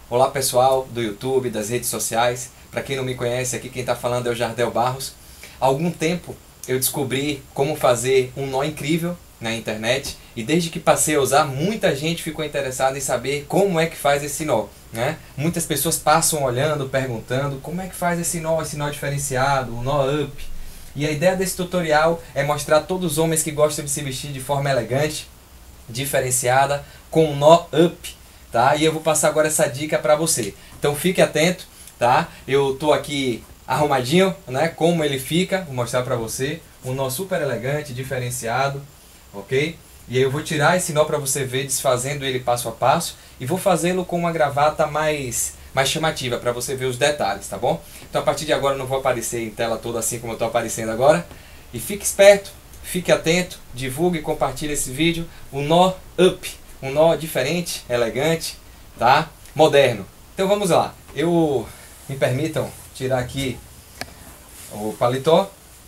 Olá pessoal do YouTube, das redes sociais. Para quem não me conhece, aqui quem está falando é o Jardel Barros. Há algum tempo eu descobri como fazer um nó incrível na internet e desde que passei a usar, muita gente ficou interessada em saber como é que faz esse nó, né? Muitas pessoas passam olhando, perguntando como é que faz esse nó diferenciado, o nó up. E a ideia desse tutorial é mostrar a todos os homens que gostam de se vestir de forma elegante, diferenciada, com um nó up, tá? E eu vou passar agora essa dica para você. Então fique atento, tá? Eu tô aqui arrumadinho, né? Como ele fica, vou mostrar para você. Um nó super elegante, diferenciado, ok? E aí eu vou tirar esse nó para você ver, desfazendo ele passo a passo, e vou fazê-lo com uma gravata mais chamativa, para você ver os detalhes, tá bom? Então a partir de agora eu não vou aparecer em tela toda assim como eu estou aparecendo agora. E fique esperto, fique atento, divulgue e compartilhe esse vídeo. O nó up, um nó diferente, elegante, tá? Moderno. Então vamos lá. Me permitam tirar aqui o paletó.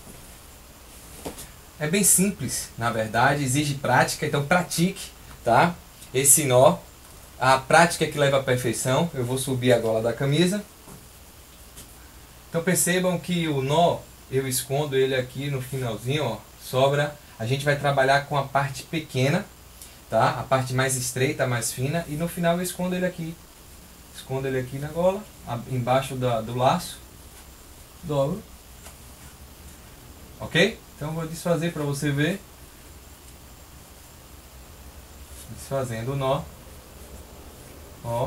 É bem simples, na verdade, exige prática, então pratique, tá? Esse nó. A prática é que leva à perfeição. Eu vou subir a gola da camisa. Então percebam que o nó, eu escondo ele aqui no finalzinho, ó, sobra. A gente vai trabalhar com a parte pequena, tá? A parte mais estreita, mais fina, e no final eu escondo ele aqui. Escondo ele aqui na gola, embaixo do laço, dobro. Ok? Então eu vou desfazer para você ver. Desfazendo o nó. Ó.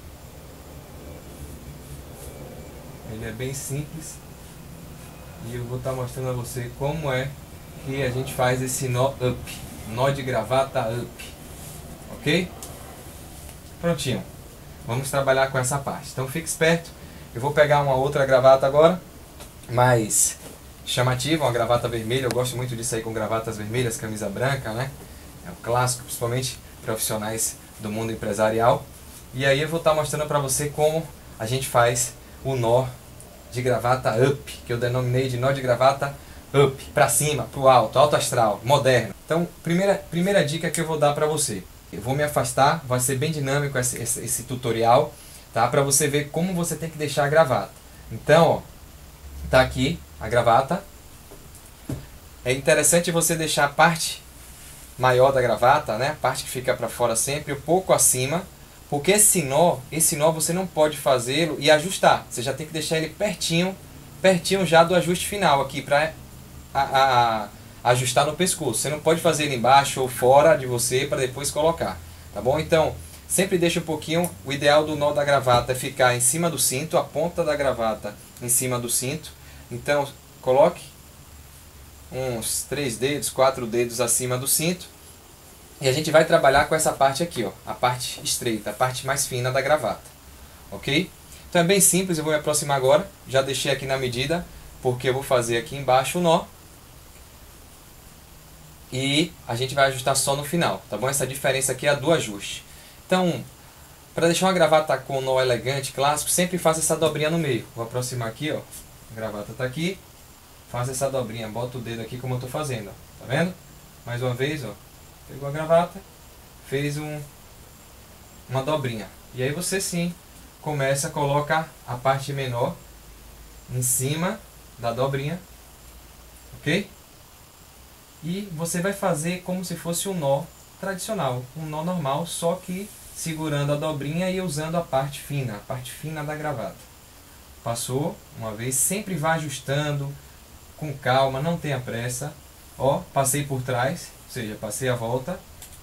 Ele é bem simples. E eu vou estar mostrando a você como é que a gente faz esse nó up. Nó de gravata up. Ok? Prontinho. Vamos trabalhar com essa parte. Então fique esperto. Eu vou pegar uma outra gravata agora, mais chamativa, uma gravata vermelha. Eu gosto muito de sair com gravatas vermelhas, camisa branca, né? É um clássico, principalmente profissionais do mundo empresarial. E aí eu vou estar mostrando para você como a gente faz o nó de gravata up, que eu denominei de nó de gravata up, para cima, para o alto, alto astral, moderno. Então, primeira dica que eu vou dar para você. Eu vou me afastar, vai ser bem dinâmico esse tutorial, tá? Para você ver como você tem que deixar a gravata. Então, ó, tá aqui a gravata. É interessante você deixar a parte maior da gravata, né? A parte que fica para fora sempre, um pouco acima, porque esse nó você não pode fazê-lo e ajustar. Você já tem que deixar ele pertinho já do ajuste final aqui para ajustar no pescoço. Você não pode fazer ele embaixo ou fora de você para depois colocar, tá bom? Então, sempre deixa um pouquinho. O ideal do nó da gravata é ficar em cima do cinto, a ponta da gravata em cima do cinto. Então, coloque uns 3 dedos, 4 dedos acima do cinto. E a gente vai trabalhar com essa parte aqui, ó, a parte estreita, a parte mais fina da gravata, ok? Então é bem simples, eu vou me aproximar agora, já deixei aqui na medida, porque eu vou fazer aqui embaixo o nó. E a gente vai ajustar só no final, tá bom? Essa diferença aqui é a do ajuste. Então, para deixar uma gravata com nó elegante, clássico, sempre faça essa dobrinha no meio. Vou aproximar aqui, ó, a gravata está aqui, faça essa dobrinha, bota o dedo aqui como eu estou fazendo, ó, tá vendo? Mais uma vez, ó. Pegou a gravata, fez uma dobrinha. E aí você sim começa a colocar a parte menor em cima da dobrinha, ok? E você vai fazer como se fosse um nó tradicional, um nó normal, só que segurando a dobrinha e usando a parte fina da gravata. Passou uma vez, sempre vá ajustando com calma, não tenha pressa. Ó, passei por trás. Ou seja, passei a volta,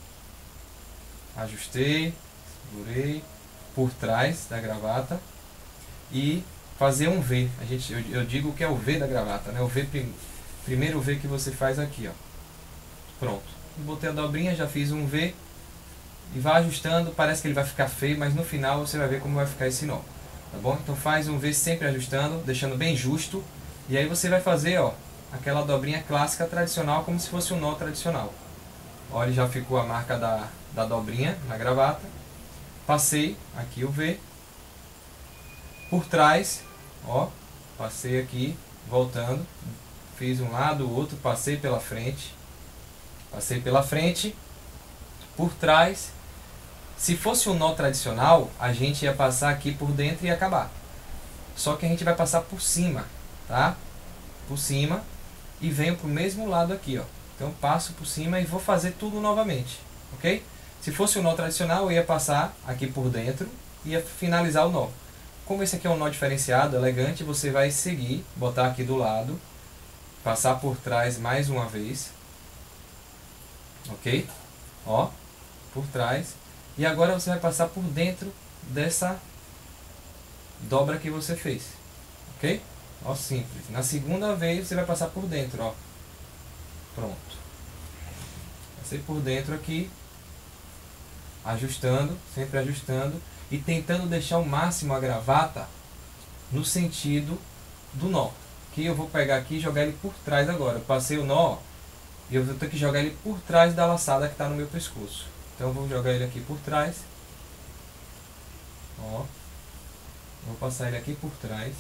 ajustei, segurei por trás da gravata e fazer um V. Eu digo que é o V da gravata, né? O V, primeiro V que você faz aqui, ó. Pronto. Botei a dobrinha, já fiz um V e vai ajustando. Parece que ele vai ficar feio, mas no final você vai ver como vai ficar esse nó, tá bom? Então faz um V sempre ajustando, deixando bem justo. E aí você vai fazer, ó, aquela dobrinha clássica tradicional, como se fosse um nó tradicional. Olha, já ficou a marca da dobrinha na gravata. Passei aqui o V. Por trás, ó, passei aqui, voltando. Fiz um lado, o outro, passei pela frente. Passei pela frente. Por trás, Se fosse um nó tradicional, a gente ia passar aqui por dentro e acabar. Só que a gente vai passar por cima, tá? Por cima e venho pro mesmo lado aqui, ó. Então passo por cima e vou fazer tudo novamente, ok? Se fosse um nó tradicional, eu ia passar aqui por dentro e ia finalizar o nó. Como esse aqui é um nó diferenciado, elegante, você vai seguir, botar aqui do lado, passar por trás mais uma vez, ok? Ó, por trás. E agora você vai passar por dentro dessa dobra que você fez, ok? Ó, simples. Na segunda vez você vai passar por dentro, ó. Pronto. Passei por dentro aqui, ajustando, sempre ajustando e tentando deixar o máximo a gravata no sentido do nó. Que eu vou pegar aqui e jogar ele por trás agora. Eu passei o nó e eu vou ter que jogar ele por trás da laçada que está no meu pescoço. Então eu vou jogar ele aqui por trás. Ó. Vou passar ele aqui por trás.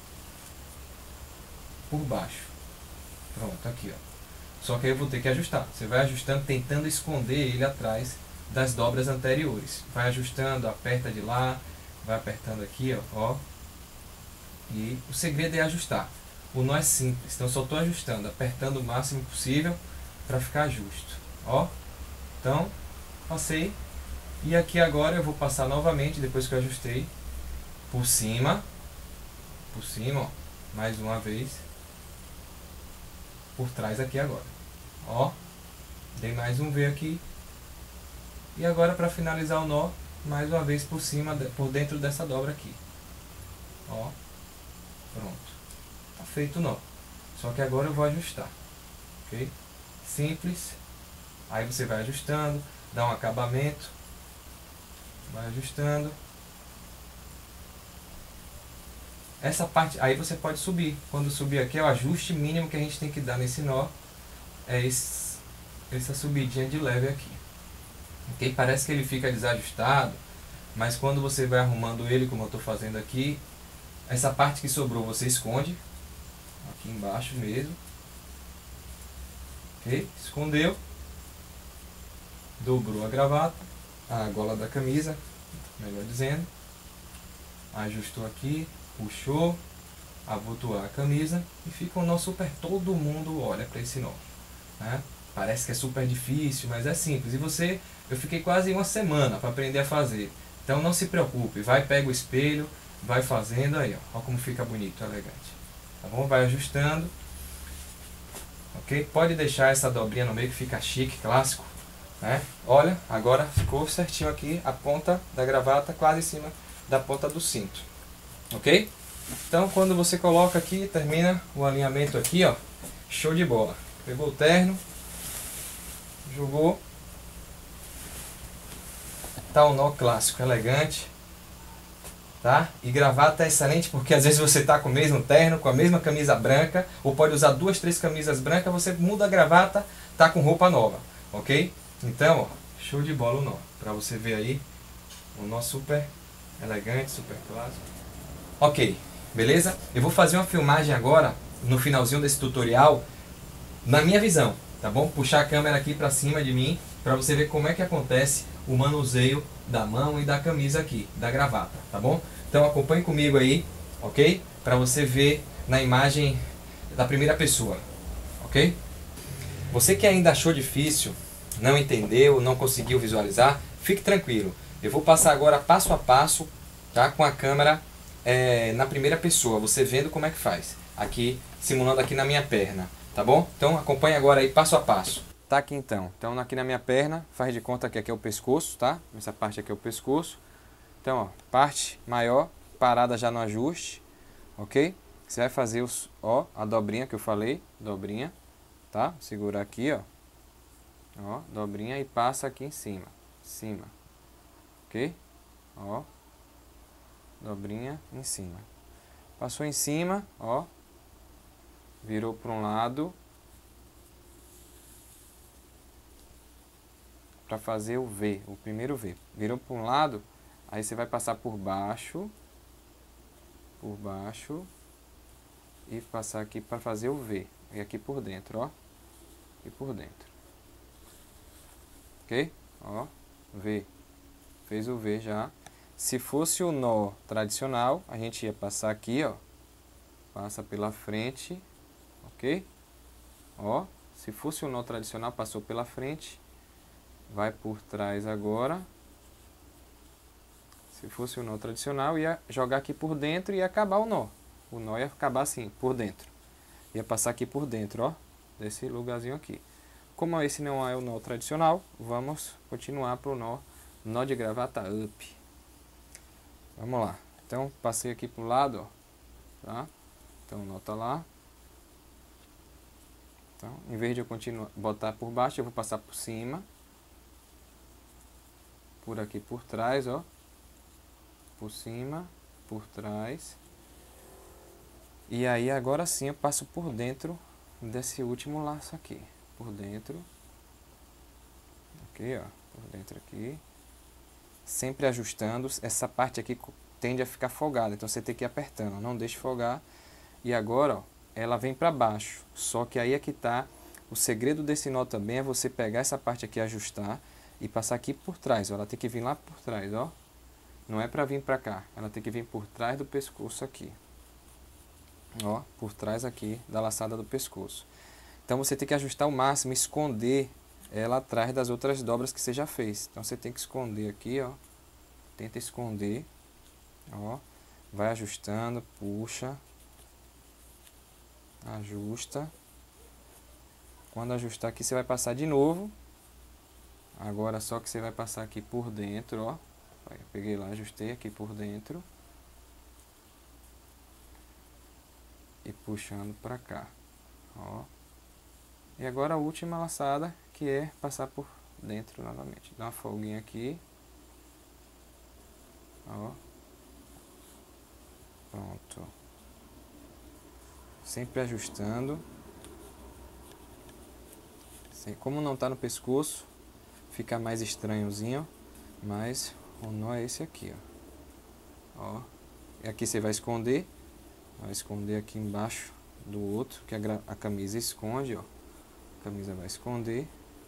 Por baixo. Pronto, aqui, ó. Só que aí eu vou ter que ajustar. Você vai ajustando, tentando esconder ele atrás das dobras anteriores. Vai ajustando, aperta de lá, vai apertando aqui, ó. E o segredo é ajustar. O nó é simples, então eu só estou ajustando, apertando o máximo possível para ficar justo. Ó. Então, passei. E aqui agora eu vou passar novamente, depois que eu ajustei, por cima, ó, mais uma vez, por trás aqui agora, ó, dei mais um V aqui, e agora para finalizar o nó, mais uma vez por cima, por dentro dessa dobra aqui, ó, pronto, tá feito o nó, só que agora eu vou ajustar, ok? Simples, aí você vai ajustando, dá um acabamento, vai ajustando. Essa parte, aí você pode subir. Quando subir aqui é o ajuste mínimo que a gente tem que dar nesse nó. É essa subidinha de leve aqui. Ok? Parece que ele fica desajustado, mas quando você vai arrumando ele, como eu estou fazendo aqui, essa parte que sobrou você esconde. Aqui embaixo mesmo. Ok? Escondeu. Dobrou a gravata, a gola da camisa, melhor dizendo. Ajustou aqui. Puxou, abotoar a camisa e fica um nó super, todo mundo olha para esse nó, né? Parece que é super difícil, mas é simples. E eu fiquei quase uma semana para aprender a fazer. Então não se preocupe, vai, pega o espelho, vai fazendo aí, ó, como fica bonito, elegante. Tá bom? Vai ajustando. Ok? Pode deixar essa dobrinha no meio que fica chique, clássico, né? Olha, agora ficou certinho aqui a ponta da gravata quase em cima da ponta do cinto. Ok? Então quando você coloca aqui, termina o alinhamento aqui, ó, show de bola. Pegou o terno, jogou, tá um nó clássico, elegante, tá? E gravata é excelente porque às vezes você tá com o mesmo terno, com a mesma camisa branca, ou pode usar 2, 3 camisas brancas, você muda a gravata, tá com roupa nova, ok? Então, ó, show de bola o nó, pra você ver aí, um nó super elegante, super clássico. Ok, beleza? Eu vou fazer uma filmagem agora, no finalzinho desse tutorial, na minha visão, tá bom? Puxar a câmera aqui pra cima de mim, pra você ver como é que acontece o manuseio da mão e da camisa aqui, da gravata, tá bom? Então acompanhe comigo aí, ok? Pra você ver na imagem da primeira pessoa, ok? Você que ainda achou difícil, não entendeu, não conseguiu visualizar, fique tranquilo. Eu vou passar agora passo a passo, tá? Com a câmera na primeira pessoa, você vendo como é que faz. Aqui, simulando aqui na minha perna, tá bom? Então acompanhe agora aí passo a passo. Tá aqui então. Então aqui na minha perna, faz de conta que aqui é o pescoço, tá? Essa parte aqui é o pescoço. Então, ó, parte maior, parada já no ajuste, ok? Você vai fazer a dobrinha que eu falei, dobrinha, tá? Segurar aqui, ó, dobrinha e passa aqui em cima, ok? Ó, dobrinha em cima. Passou em cima, ó, virou para um lado para fazer o V, o primeiro V. Virou para um lado, aí você vai passar por baixo e passar aqui para fazer o V. E aqui por dentro, ó, e por dentro. Ok? Ó, V. fez o V já. Se fosse o nó tradicional, a gente ia passar aqui, ó. Passa pela frente, ok? Ó, se fosse o nó tradicional, passou pela frente. Vai por trás agora. Se fosse o nó tradicional, ia jogar aqui por dentro e ia acabar o nó. O nó ia acabar assim, por dentro. Ia passar aqui por dentro, ó. Desse lugarzinho aqui. Como esse não é o nó tradicional, vamos continuar para o nó de gravata up. Vamos lá. Então, passei aqui pro lado, ó. Tá? Então, o nó tá lá. Então, em vez de eu continuar, botar por baixo, eu vou passar por cima. Por aqui por trás, ó. Por cima, por trás. E aí, agora sim, eu passo por dentro desse último laço aqui. Por dentro. Aqui, ó. Por dentro aqui. Sempre ajustando. Essa parte aqui tende a ficar folgada, então você tem que ir apertando, não deixe folgar. E agora, ó, ela vem para baixo. Só que aí é que tá o segredo desse nó também, é você pegar essa parte aqui, ajustar e passar aqui por trás, ó. Ela tem que vir lá por trás, ó. Não é para vir para cá, ela tem que vir por trás do pescoço aqui. Ó, por trás aqui da laçada do pescoço. Então você tem que ajustar ao máximo, esconder ela atrás das outras dobras que você já fez. Então você tem que esconder aqui, ó. Tenta esconder, ó. Vai ajustando, puxa. Ajusta. Quando ajustar aqui, você vai passar de novo. Agora só que você vai passar aqui por dentro, ó. Eu peguei lá, ajustei aqui por dentro. E puxando pra cá, ó. E agora a última laçada, que é passar por dentro novamente. Dá uma folguinha aqui. Ó. Pronto. Sempre ajustando. Como não tá no pescoço, fica mais estranhozinho, mas o nó é esse aqui, ó. Ó. E aqui você vai esconder. Vai esconder aqui embaixo do outro, que a camisa esconde, ó. A camisa vai esconder.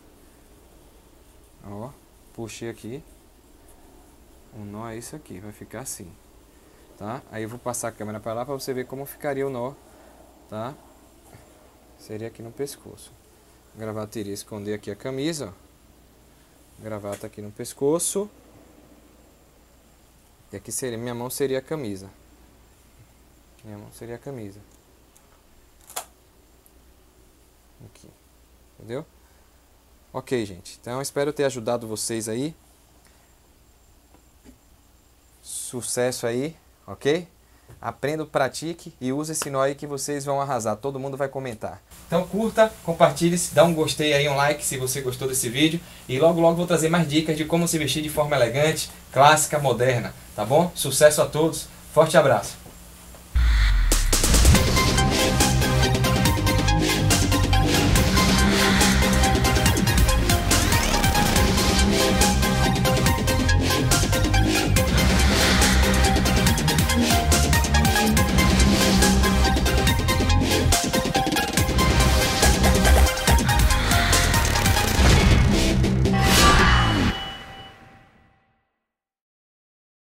Ó, puxei aqui. O nó é esse aqui, vai ficar assim, tá? Aí eu vou passar a câmera para lá para você ver como ficaria o nó, tá? Seria aqui no pescoço. A gravata iria esconder aqui a camisa, ó. Gravata aqui no pescoço. E aqui seria, minha mão seria a camisa. Minha mão seria a camisa. Aqui. Entendeu? Ok, gente. Então, espero ter ajudado vocês aí. Sucesso aí, ok? Aprenda, pratique e use esse nó aí que vocês vão arrasar. Todo mundo vai comentar. Então curta, compartilhe, dá um gostei aí, um like se você gostou desse vídeo. E logo logo vou trazer mais dicas de como se vestir de forma elegante, clássica, moderna. Tá bom? Sucesso a todos. Forte abraço.